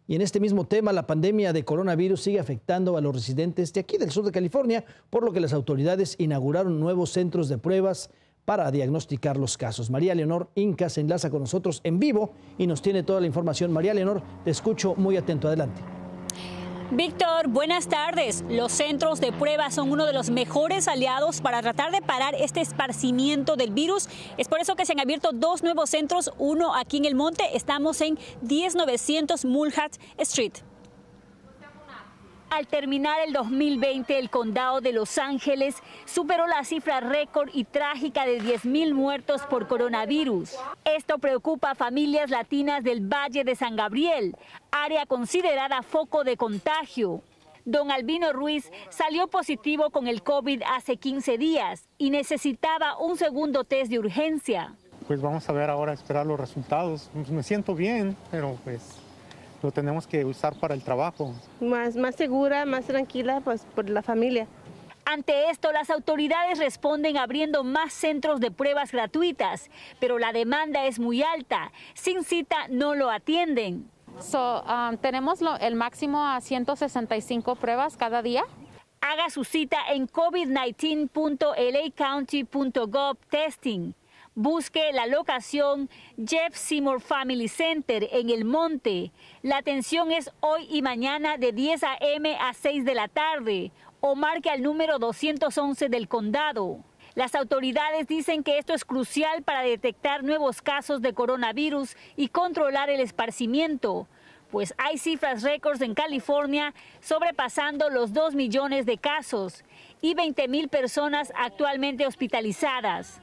Y en este mismo tema, la pandemia de coronavirus sigue afectando a los residentes de aquí del sur de California, por lo que las autoridades inauguraron nuevos centros de pruebas para diagnosticar los casos. María Leonor Inca se enlaza con nosotros en vivo y nos tiene toda la información. María Leonor, te escucho muy atento. Adelante. Víctor, buenas tardes. Los centros de prueba son uno de los mejores aliados para tratar de parar este esparcimiento del virus. Es por eso que se han abierto dos nuevos centros, uno aquí en El Monte. Estamos en 10900 Mulhart Street. Al terminar el 2020, el condado de Los Ángeles superó la cifra récord y trágica de 10,000 muertos por coronavirus. Esto preocupa a familias latinas del Valle de San Gabriel, área considerada foco de contagio. Don Albino Ruiz salió positivo con el COVID hace 15 días y necesitaba un segundo test de urgencia. Pues vamos a ver ahora, esperar los resultados. Me siento bien, pero pues lo tenemos que usar para el trabajo. Más segura, más tranquila, pues por la familia. Ante esto, las autoridades responden abriendo más centros de pruebas gratuitas, pero la demanda es muy alta. Sin cita no lo atienden. Tenemos el máximo a 165 pruebas cada día. Haga su cita en covid19.lacounty.gov testing. Busque la locación Jeff Seymour Family Center en El Monte. La atención es hoy y mañana de 10 a.m. a 6 de la tarde o marque al número 211 del condado. Las autoridades dicen que esto es crucial para detectar nuevos casos de coronavirus y controlar el esparcimiento, pues hay cifras récords en California sobrepasando los 2 millones de casos y 20,000 personas actualmente hospitalizadas.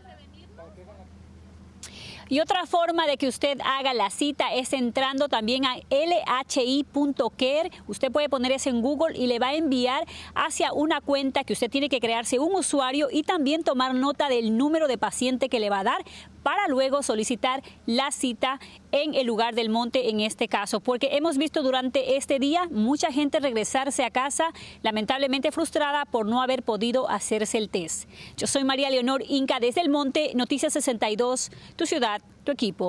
Y otra forma de que usted haga la cita es entrando también a lhi.care. Usted puede poner eso en Google y le va a enviar hacia una cuenta que usted tiene que crearse un usuario y también tomar nota del número de paciente que le va a dar para luego solicitar la cita en el lugar del monte en este caso, porque hemos visto durante este día mucha gente regresarse a casa lamentablemente frustrada por no haber podido hacerse el test. Yo soy María Leonor Inca desde El Monte, Noticias 62, tu ciudad, tu equipo.